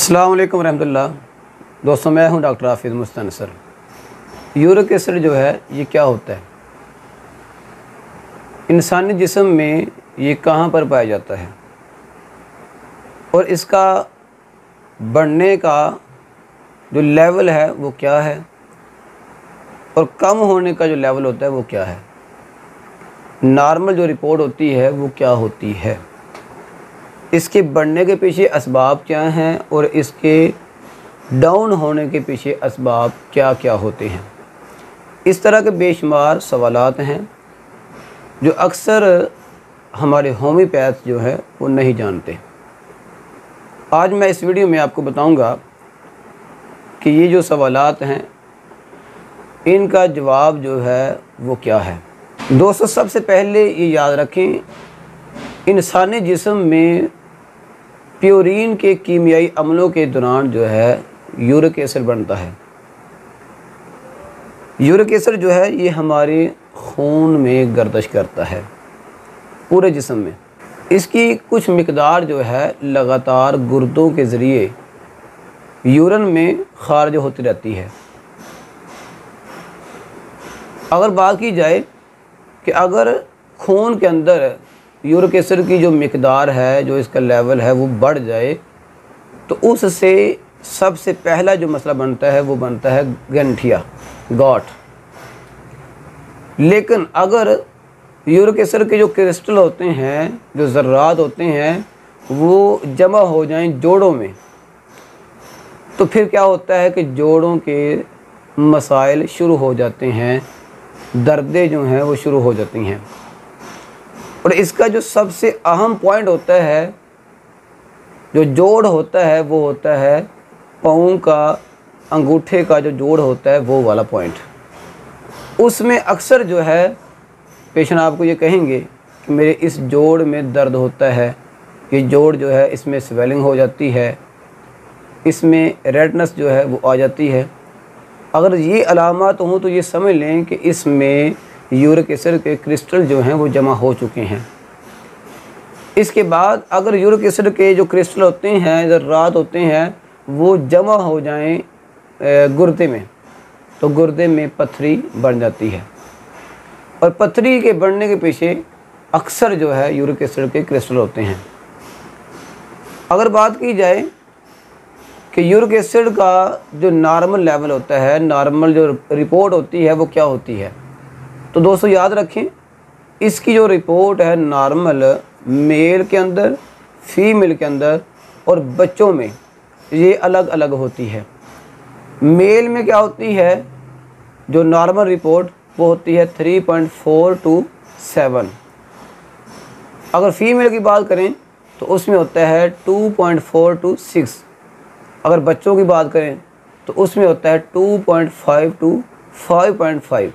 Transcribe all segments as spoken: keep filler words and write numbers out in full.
अस्सलाम वालेकुम रहमतुल्लाह। दोस्तों, मैं हूं डॉक्टर हाफिज़ मुस्तनसर। यूरिक एसिड जो है ये क्या होता है, इंसानी जिस्म में ये कहाँ पर पाया जाता है और इसका बढ़ने का जो लेवल है वो क्या है और कम होने का जो लेवल होता है वो क्या है, नॉर्मल जो रिपोर्ट होती है वो क्या होती है, इसके बढ़ने के पीछे असबाब क्या हैं और इसके डाउन होने के पीछे असबाब क्या क्या होते हैं। इस तरह के बेशुमार सवालात हैं जो अक्सर हमारे होम्योपैथ जो है वो नहीं जानते। आज मैं इस वीडियो में आपको बताऊंगा कि ये जो सवालात हैं इनका जवाब जो है वो क्या है। दोस्तों, सबसे पहले ये याद रखें, इंसानी जिस्म में प्यूरिन के कीमियाई अमलों के दौरान जो है यूरिक एसिड बनता है। यूरिक एसिड जो है ये हमारे खून में गर्दिश करता है पूरे जिस्म में। इसकी कुछ मिकदार जो है लगातार गुर्दों के ज़रिए यूरिन में खारिज होती रहती है। अगर बात की जाए कि अगर खून के अंदर यूरिक एसिड की जो मिकदार है, जो इसका लेवल है वो बढ़ जाए तो उससे सबसे पहला जो मसला बनता है वो बनता है गंठिया, गॉट। लेकिन अगर यूरिक एसिड के जो क्रिस्टल होते हैं, जो ज़र्रात होते हैं, वो जमा हो जाएं जोड़ों में, तो फिर क्या होता है कि जोड़ों के मसाइल शुरू हो जाते हैं, दर्दें जो हैं वो शुरू हो जाती हैं। और इसका जो सबसे अहम पॉइंट होता है, जो जोड़ होता है, वो होता है पाँव का, अंगूठे का जो जोड़ होता है वो वाला पॉइंट। उसमें अक्सर जो है पेशेंट आपको ये कहेंगे कि मेरे इस जोड़ में दर्द होता है, ये जोड़ जो है इसमें स्वेलिंग हो जाती है, इसमें रेडनेस जो है वो आ जाती है। अगर ये अलामत हों तो ये समझ लें कि इसमें यूरिक एसिड के क्रिस्टल जो हैं वो जमा हो चुके हैं। इसके बाद अगर यूरिक एसिड के जो क्रिस्टल होते हैं, ज़र्रात होते हैं, वो जमा हो जाएं गुर्दे में, तो गुर्दे में पथरी बन जाती है। और पथरी के बढ़ने के पीछे अक्सर जो है यूरिक एसिड के क्रिस्टल होते हैं। अगर बात की जाए कि यूरिक एसिड का जो नॉर्मल लेवल होता है, नॉर्मल जो रिपोर्ट होती है वो क्या होती है, तो दोस्तों याद रखें, इसकी जो रिपोर्ट है नॉर्मल मेल के अंदर, फीमेल के अंदर और बच्चों में ये अलग अलग होती है। मेल में क्या होती है, जो नॉर्मल रिपोर्ट वो होती है three point four two seven. अगर फीमेल की बात करें तो उसमें होता है two point four two six. अगर बच्चों की बात करें तो उसमें होता है two point five two five point five.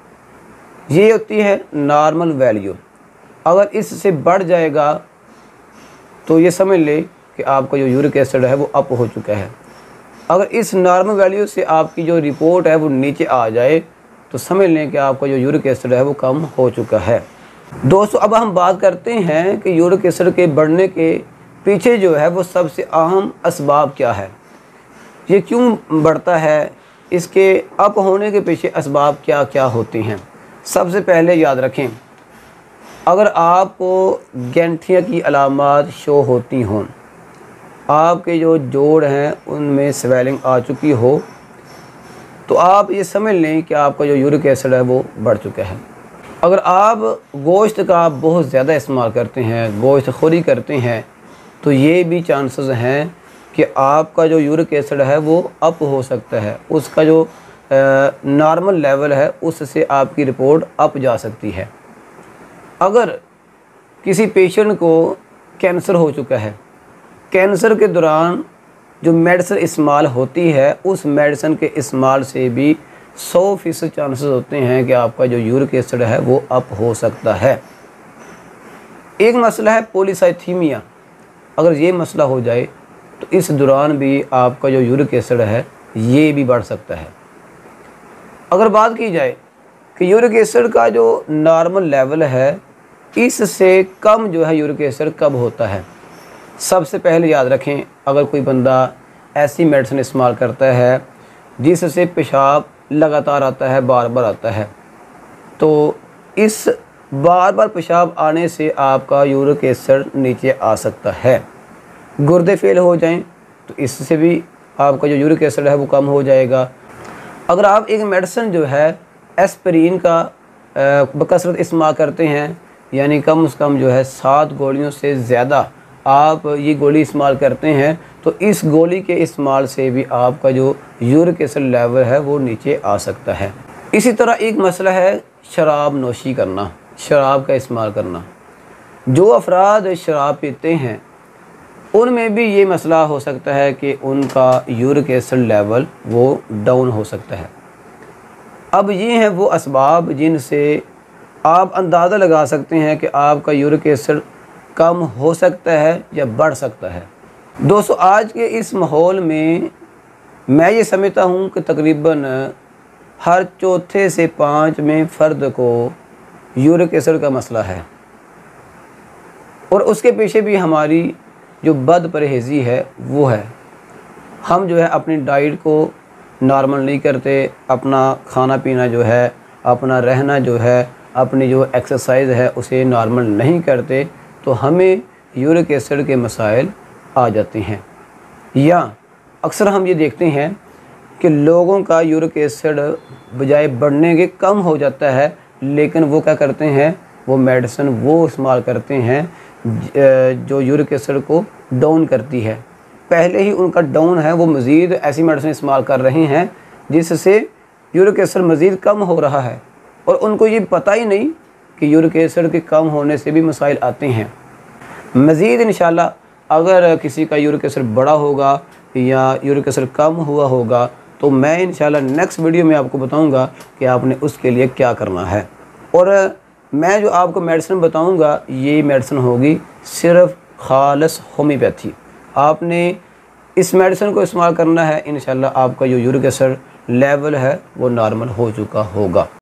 ये होती है नॉर्मल वैल्यू। अगर इससे बढ़ जाएगा तो ये समझ ले कि आपका जो यूरिक एसिड है वो अप हो चुका है। अगर इस नॉर्मल वैल्यू से आपकी जो रिपोर्ट है वो नीचे आ जाए तो समझ लें कि आपका जो यूरिक एसिड है वो कम हो चुका है। दोस्तों, अब हम बात करते हैं कि यूरिक एसिड के बढ़ने के पीछे जो है वो सबसे अहम असबाब क्या है, ये क्यों बढ़ता है, इसके अप होने के पीछे असबाब क्या क्या होते हैं। सबसे पहले याद रखें, अगर आपको गंठिया की अलामात शो होती हों, आपके जो जोड़ हैं उनमें स्वेलिंग आ चुकी हो, तो आप ये समझ लें कि आपका जो यूरिक एसिड है वो बढ़ चुका है। अगर आप गोश्त का बहुत ज़्यादा इस्तेमाल करते हैं, गोश्त खोरी करते हैं, तो ये भी चांसेस हैं कि आपका जो यूरिक एसिड है वो अप हो सकता है। उसका जो नॉर्मल लेवल है उससे आपकी रिपोर्ट अप जा सकती है। अगर किसी पेशेंट को कैंसर हो चुका है, कैंसर के दौरान जो मेडिसिन इस्तेमाल होती है उस मेडिसिन के इस्तेमाल से भी सौ फीसद चांसेस होते हैं कि आपका जो यूरिक एसिड है वो अप हो सकता है। एक मसला है पॉलीसाइथीमिया। अगर ये मसला हो जाए तो इस दौरान भी आपका जो यूरिक एसिड है ये भी बढ़ सकता है। अगर बात की जाए कि यूरिक एसिड का जो नॉर्मल लेवल है इससे कम जो है यूरिक एसिड कब होता है, सबसे पहले याद रखें, अगर कोई बंदा ऐसी मेडिसिन इस्तेमाल करता है जिससे पेशाब लगातार आता है, बार बार आता है, तो इस बार बार पेशाब आने से आपका यूरिक एसिड नीचे आ सकता है। गुर्दे फेल हो जाएं तो इससे भी आपका जो यूरिक एसिड है वो कम हो जाएगा। अगर आप एक मेडिसिन जो है एस्पिरिन का बकसरत इस्तेमाल करते हैं, यानी कम से कम जो है सात गोलियों से ज़्यादा आप ये गोली इस्तेमाल करते हैं, तो इस गोली के इस्तेमाल से भी आपका जो यूरिक एसिड लेवल है वो नीचे आ सकता है। इसी तरह एक मसला है शराब नोशी करना, शराब का इस्तेमाल करना। जो अफराद शराब पीते हैं उनमें भी ये मसला हो सकता है कि उनका यूरिक एसिड लेवल वो डाउन हो सकता है। अब ये हैं वो असबाब जिनसे आप अंदाज़ा लगा सकते हैं कि आपका यूरिक एसिड कम हो सकता है या बढ़ सकता है। दोस्तों, आज के इस माहौल में मैं ये समझता हूँ कि तकरीबन हर चौथे से पाँचवें फ़र्द को यूरिक एसिड का मसला है, और उसके पीछे भी हमारी जो बद परहेज़ी है वो है। हम जो है अपनी डाइट को नॉर्मल नहीं करते, अपना खाना पीना जो है, अपना रहना जो है, अपनी जो एक्सरसाइज है उसे नॉर्मल नहीं करते, तो हमें यूरिक एसिड के मसाइल आ जाते हैं। या अक्सर हम ये देखते हैं कि लोगों का यूरिक एसिड बजाय बढ़ने के कम हो जाता है, लेकिन वो क्या करते हैं, वो मेडिसिन वो इस्तेमाल करते हैं जो यूरिक एसिड को डाउन करती है। पहले ही उनका डाउन है, वो मज़ीद ऐसी मेडिसिन इस्तेमाल कर रहे हैं जिससे यूरिक एसिड मज़ीद कम हो रहा है, और उनको ये पता ही नहीं कि यूरिक एसिड के कम होने से भी मसाइल आते हैं। मज़ीद इंशाल्लाह अगर किसी का यूरिक एसिड बढ़ा होगा या यूरिक एसिड कम हुआ होगा तो मैं इंशाल्लाह नेक्स्ट वीडियो में आपको बताऊंगा कि आपने उसके लिए क्या करना है। और मैं जो आपको मेडिसिन बताऊंगा ये मेडिसिन होगी सिर्फ खालिस होम्योपैथी। आपने इस मेडिसिन को इस्तेमाल करना है, इंशाल्लाह आपका जो यूरिक एसिड लेवल है वो नॉर्मल हो चुका होगा।